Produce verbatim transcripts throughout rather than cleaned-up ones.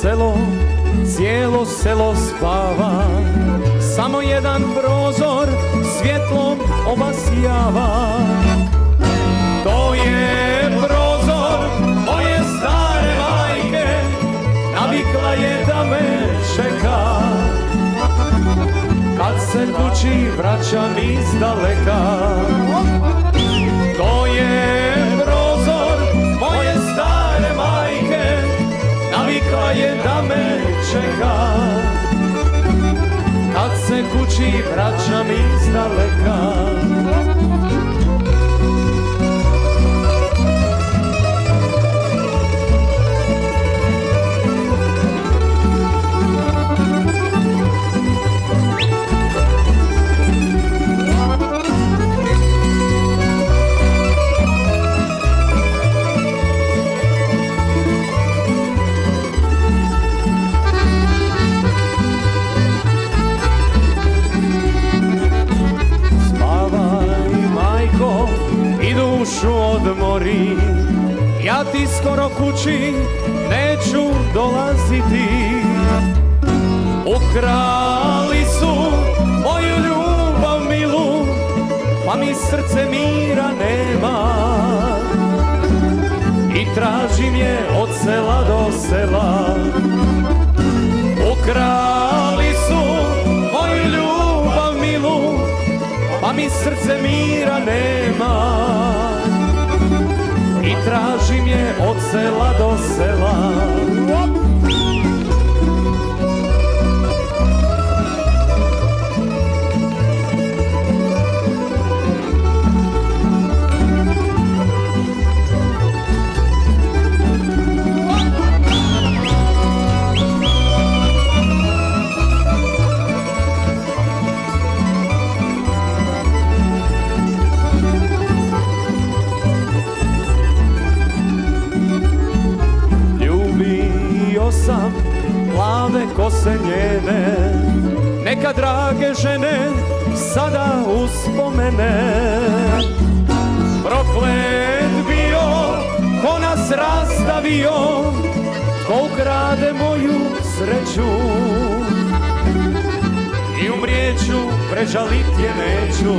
selo, cijelo selo spava, samo jedan prozor svjetlom obasjava. To je prozor moje stare majke, navikla je da me čeka. Kad se kući vraćam iz daleka, to je prozor moje stare majke, navikla je da me čeka. Kad se kući vraćam iz daleka. Dušu odmori, ja ti skoro kući neću dolaziti. Ukrali su moju ljubav milu, pa mi srce mira nema. I tražim je od sela do sela. Ukrali su moju ljubav milu, pa mi srce mira nema. I tražim je od sela do sela. Sam plave kose njene, neka drage žene sada uspomene. Proklet bio ko nas rastavio, ko ukrade moju sreću. I umrijeću, prežalit je neću.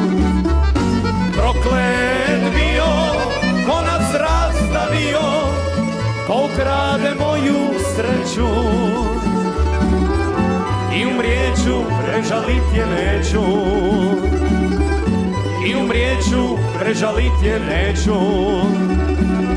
Proklet bio ko nas rastavio, ko ukrade moju sreću. I umrijeću, prežalit je neću. I umrijeću, prežalit je neću.